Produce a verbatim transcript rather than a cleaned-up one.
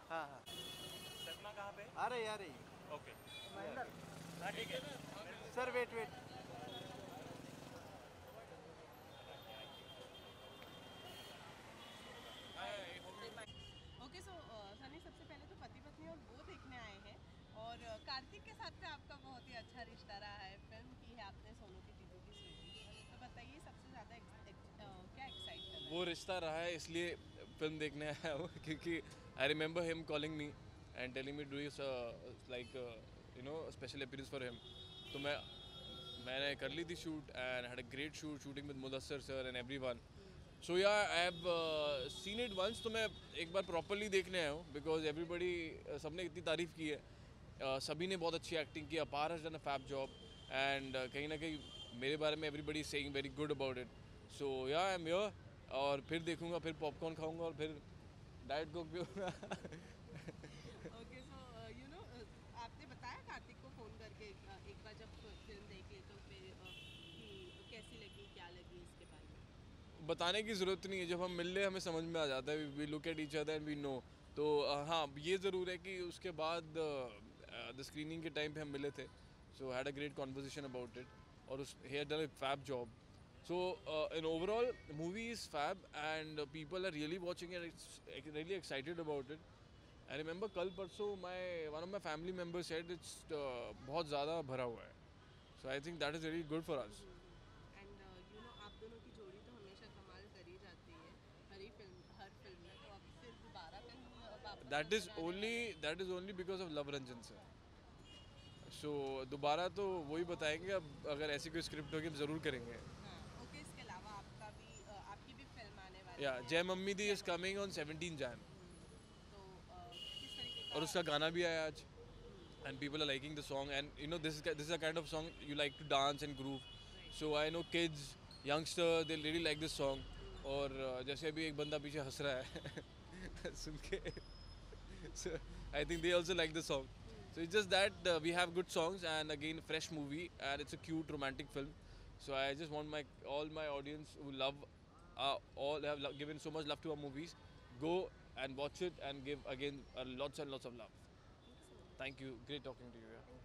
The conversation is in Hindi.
हाँ हाँ। सपना कहाँ पे? आ रही आ रही। ओके। हाँ ठीक है। Sir wait wait. Okay so Sunny, सबसे पहले तो पति पत्नी और वो देखने आए हैं और uh, कार्तिक के साथ में आपका बहुत ही अच्छा रिश्ता रहा है। फिल्म की है आपने सोनू की जीजू की स्वीटी, तो बताइए सबसे ज़्यादा एक्स, एक्स, uh, क्या एक्साइट कर रहा है? वो रिश्ता रहा है इसलिए फिल्म देखने आया हूँ क्योंकि I remember him calling me and telling me do like you know special appearance for him. तो मैं मैंने कर ली थी shoot and had a great shoot shooting with Mudassar sir and everyone. So yeah I have seen it once, तो मैं एक बार प्रॉपरली देखने आया हूँ बिकॉज एवरीबडी सबने इतनी तारीफ़ की है, uh, सभी ने बहुत अच्छी एक्टिंग की, Apar has done a fab job and कहीं ना कहीं मेरे बारे में everybody saying very good about it. So yeah I am here और फिर देखूंगा, फिर पॉपकॉर्न खाऊंगा और फिर डाइट कोक भी होगा। ओके सो यू नो आपने बताया कार्तिक को फ़ोन करके uh, एक बार जब फिल्म देख ली तो फिर uh, कि कैसी लगी, क्या लगी इसके बारे में? बताने की ज़रूरत नहीं है, जब हम मिल ले हमें समझ में आ जाता है, we look at each other and we know. तो uh, हाँ ये ज़रूर है कि उसके बाद द स्क्रीनिंग के टाइम पे हम मिले थे, so had a great conversation about it और उस he had done a fab job. So uh, in overall, movie is fab and uh, people are really watching it. It's really excited about it. I remember कल परसों my one of my family members said it's uh, बहुत ज़्यादा भरा हुआ है. So I think that is really good for us. And you know आप दोनों की जोड़ी तो हमेशा कमाल करी जाती है हर ही फिल्म हर फिल्म में, तो अब फिर दोबारा कहीं वापस That is नजर आने only that is only because of Love Ranjan sir. So दोबारा तो वही बताएंगे, अब अगर ऐसी कोई स्क्रिप्ट होगी तो ज़रूर करेंगे. हाँ ओके, इसके अलावा आपका भी अ, आपकी भी फिल्म आने वाली Yeah, है जय मम्मी दी जय is coming on seventeenth Jan. तो अ, किस तरीके और का? उसका गाना भी आया आज. And people are liking the song and you know this is this is a kind of song you like to dance and groove. So I know kids, youngster, they really like this song. और uh, जैसे अभी एक बंदा पीछे हंस रहा है सुन के, so I think they also like the song. So it's just that uh, we have good songs and again fresh movie and it's a cute romantic film. So I just want my all my audience who love uh, all have lo- given so much love to our movies, go and watch it and give again uh, lots and lots of love. Thank you. Great talking to you. Yeah.